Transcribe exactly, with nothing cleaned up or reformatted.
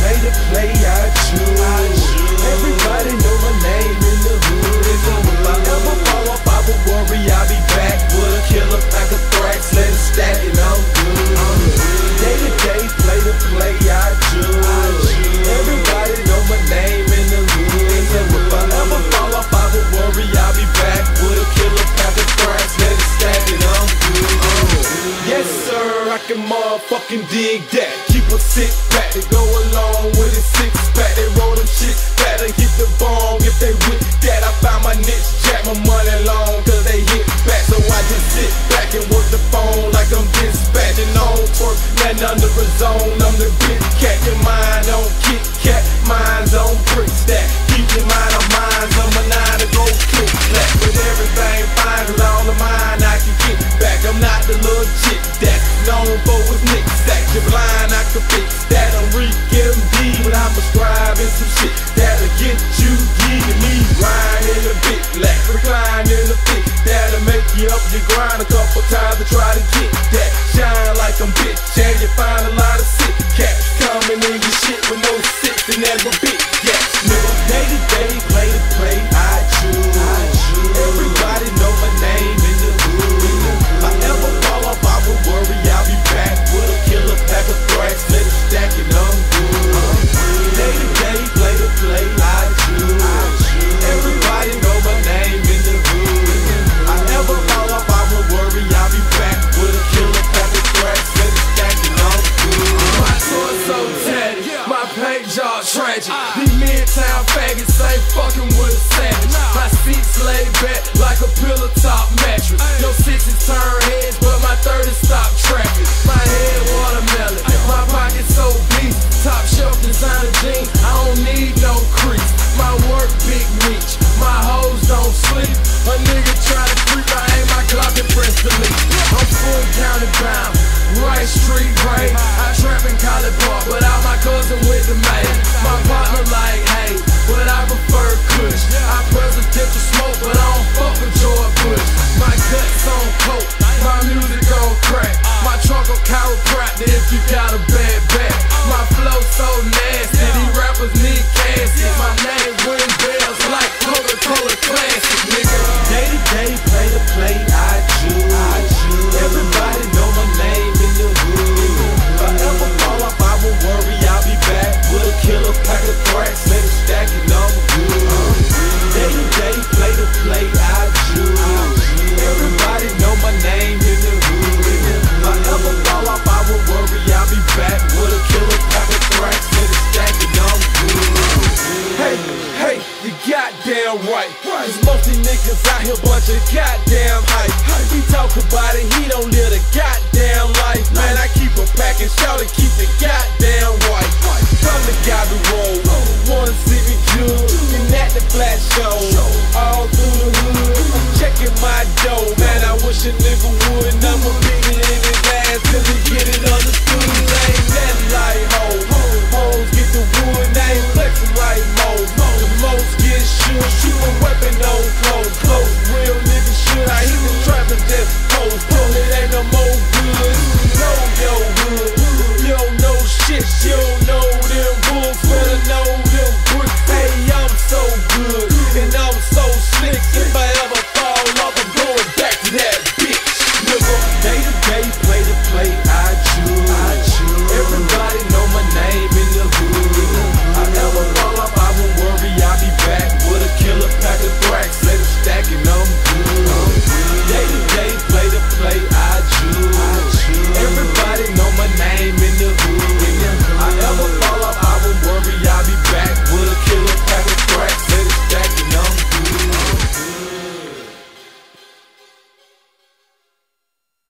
play the play I choose. Everybody know my name in the hood. If I ever fall off, I will worry, I'll be back with a killer pack of thrax, let it stack and I'm good. Day to day, play the play I choose. Everybody know my name in the hood. If I ever fall off, I will worry, I'll be back with a killer pack of thrax, let it stack and I'm good. Yes sir, I can motherfucking dig that. Keep a six pack to go along with a six pack. They roll them shit better, hit the bong if they with that. I found my niche, jack my money long, cause they hit back. So I just sit back and work the phone like I'm dispatching on work. Nothing under a zone, I'm the big cat. Your mind on Kit Kat, mine's on brick stack. Keep your mind on mines, I'm a nine to go click clack. But everything fine, cause all of mine I can get back. I'm not the little chick that's known for his nick stack. You're blind, I can fix that. I'm Reek C P, but I'm prescribing some shit that'll get you geeking me. Rhyme in a bit, lack recline in a fit. That'll make you up your grind a couple times to try to get that. Shine like I'm bitch, and you find a lot of sick cats coming in your shit with no six and never big gas. Nigga, day to day, play to play, I choose. Everybody know my name in the hood. If I ever fall off, I will worry, I'll be back with a killer pack of thrax, let it stack and I'm good. Day to day, play to play, I choose. Everybody know my name in the hood. If I ever fall off, I will worry, I'll be back with a killer pack of thrax, let it stack and I'm good. My torso tatted, my page all tragic. These midtown faggots ain't fucking with a savage. My seats laid back like a pillow top mattress. No sixes turn heads, but my thirties stop traffic. My head watermelon, my pocket so beast. Top shelf designer jeans, I don't need no crease. My work big reach, my hoes don't sleep. A nigga try to creep, I aim my Glock and press delete. I'm full county bound, right street right. I trap in College Park, but all my cousin with the maid. My partner like, hey, but I prefer Kush. I presidential smoke, but I don't fuck with George Bush. My guts on coke, my music on crack. My trunk on chiropractor if you got a bad back. My flow so nasty, these rappers need caskets. My name ring bells like Coca-Cola Classic, nigga. Day to day, play to play, I choose. Everybody know my name in the hood. If I ever fall off, I will worry, I'll be back with a killer pack of thrax, let it stack and I'm good. Day to day, play to play, I choose. Everybody know my name in the hood. If I ever fall off, I will worry, I'll be back with a killer pack of thrax, let it stack and I'm good. Hey, hey, you goddamn right. Cause most these niggas out here bunch of goddamn hype. We talk about it, he don't live the goddamn life. Man, I keep a pack and shout and keep the goddamn white.